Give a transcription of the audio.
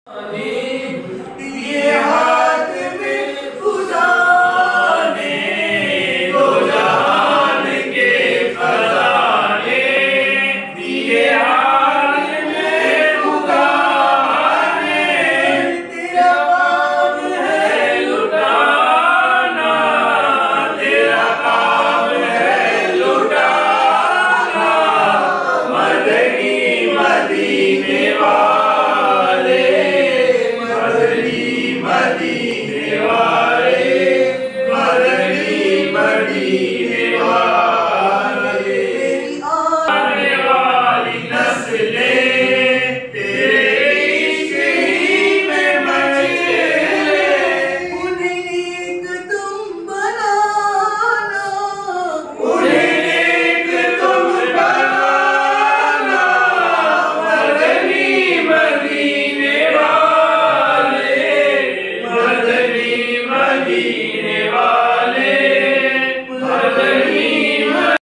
ये हाथ में खुदा ने दो जहान के खजाने, ये हाथ में खुदा ने तेरा काम है लुटाना, तेरा काम है लुटाना। मदनी मदीने वाले, मदनी मदीने वाले, मदनी मदीने वाले। आने वाली नस्लें तेरे इश्क ही में बचे, उन्हें नेक तुम बनाना, उन्हें नेक तुम बनाना। मदनी मदीने वाले, मदनी मदीने